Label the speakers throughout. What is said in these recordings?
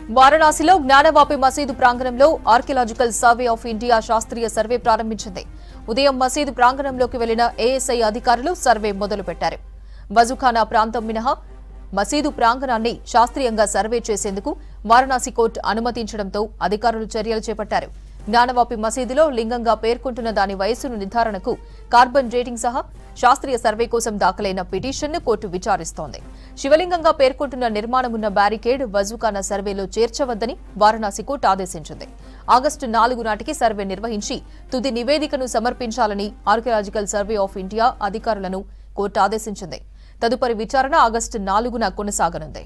Speaker 1: వారణాసిలో జ్ఞానవాపి మసీదు ప్రాంగణంలో ఆర్కియలాజికల్ సర్వే ఆఫ్ ఇండియా శాస్త్రీయ సర్వే ప్రారంభించింది. ఉదయం మసీదు ప్రాంగణంలోకి వెళ్లిన ఏఎస్ఐ అధికారులు సర్వే మొదలుపెట్టారు. వజుఖానా ప్రాంతం మినహా మసీదు ప్రాంగణాన్ని శాస్త్రీయంగా సర్వే చేసేందుకు వారణాసి కోర్టు అనుమతించడంతో అధికారులు చర్యలు చేపట్టారు. జ్ఞానవాపి మసీదులో లింగంగా పేర్కొంటున్న దాని వయస్సును నిర్ధారణకు కార్బన్ డేటింగ్ సహా శాస్త్రీయ సర్వే కోసం దాఖలైన పిటిషన్ను కోర్టు విచారిస్తోంది. శివలింగంగా పేర్కొంటున్న నిర్మాణమున్న బ్యారికేడ్ వజుఖానా సర్వేలో చేర్చవద్దని వారణాసి కోర్టు ఆదేశించింది. ఆగస్టు 4 నాటికి సర్వే నిర్వహించి తుది నివేదికను సమర్పించాలని ఆర్కియలాజికల్ సర్వే ఆఫ్ ఇండియా అధికారులను కోర్టు ఆదేశించింది. తదుపరి విచారణ ఆగస్టు 4న కొనసాగనుంది.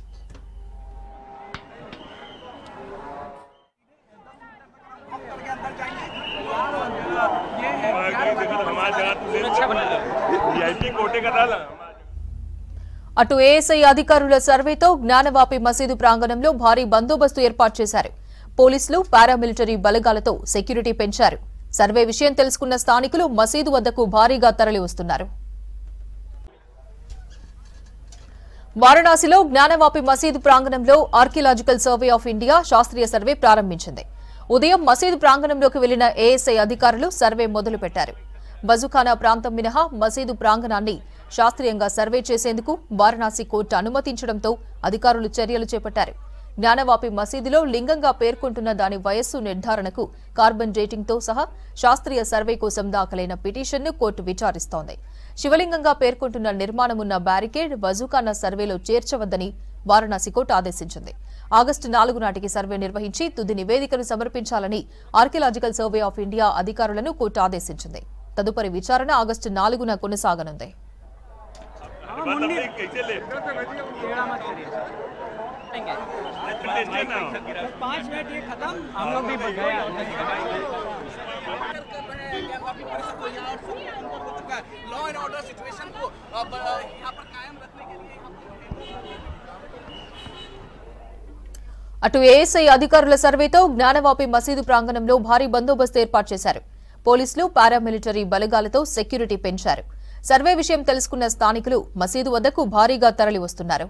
Speaker 1: అటు ఏఎస్ఐ అధికారుల సర్వేతో జ్ఞానవాపి మసీదు ప్రాంగణంలో భారీ బందోబస్తు ఏర్పాటు చేశారు. పోలీసులు, పారామిలిటరీ బలగాలతో సెక్యూరిటీ పెంచారు. సర్వే విషయం తెలుసుకున్న స్థానికులు మసీదు వద్దకు భారీగా తరలి వస్తున్నారు. వారణాసిలో జ్ఞానవాపి మసీదు ప్రాంగణంలో ఆర్కియలాజికల్ సర్వే ఆఫ్ ఇండియా శాస్త్రీయ సర్వే ప్రారంభించింది. ఉదయం మసీదు ప్రాంగణంలోకి వెళ్లిన ఏఎస్ఐ అధికారులు సర్వే మొదలుపెట్టారు. వజుఖానా ప్రాంతం మినహా మసీదు ప్రాంగణాన్ని శాస్త్రీయంగా సర్వే చేసేందుకు వారణాసి కోర్టు అనుమతించడంతో అధికారులు చర్యలు చేపట్టారు. జ్ఞానవాపి మసీదులో లింగంగా పేర్కొంటున్న దాని వయస్సు నిర్ధారణకు కార్బన్ డేటింగ్తో సహా శాస్త్రీయ సర్వే కోసం దాఖలైన పిటిషన్ను కోర్టు విచారిస్తోంది. శివలింగంగా పేర్కొంటున్న నిర్మాణమున్న బ్యారికేడ్ వజుఖానా సర్వేలో చేర్చవద్దని వారణాసి కోర్టు ఆదేశించింది. ఆగస్టు 4 నాటికి సర్వే నిర్వహించి తుది నివేదికను సమర్పించాలని ఆర్కియలాజికల్ సర్వే ఆఫ్ ఇండియా అధికారులను కోర్టు ఆదేశించింది. తదుపరి విచారణ ఆగస్టు 4న కొనసాగనుంది. అటు ఏఎస్ఐ అధికారుల సర్వేతో జ్ఞానవాపి మసీదు ప్రాంగణంలో భారీ బందోబస్తు ఏర్పాటు చేశారు. పోలీసులు, పారామిలిటరీ బలగాలతో సెక్యూరిటీ పెంచారు. సర్వే విషయం తెలుసుకున్న స్థానికులు మసీదు వద్దకు భారీగా తరలి వస్తున్నారు.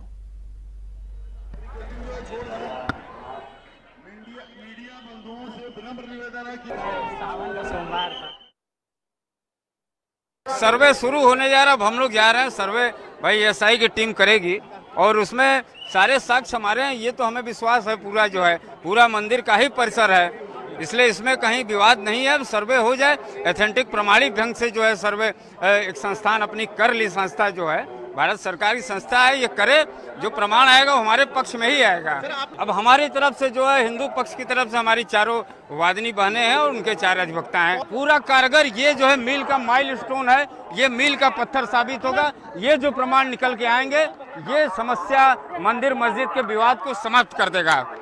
Speaker 2: सर्वे शुरू होने जा रहा है। अब हम लोग जा रहे हैं। सर्वे भाई एसआई की टीम करेगी और उसमें सारे साक्ष्य हमारे हैं। ये तो हमें विश्वास है पूरा जो है पूरा मंदिर का ही परिसर है, इसलिए इसमें कहीं विवाद नहीं है। सर्वे हो जाए एथेंटिक प्रमाणिक ढंग से जो है सर्वे एक संस्थान अपनी कर ली, संस्था जो है भारत सरकार की संस्था है, ये करे जो प्रमाण आएगा वो हमारे पक्ष में ही आएगा। अब हमारी तरफ से जो है हिंदू पक्ष की तरफ से हमारी चारों वादिनी बहनें हैं और उनके 4 अधिवक्ता हैं। पूरा कारगर ये जो है मील का माइलस्टोन है, ये मील का पत्थर साबित होगा। ये जो प्रमाण निकल के आएंगे ये समस्या मंदिर मस्जिद के विवाद को समाप्त कर देगा।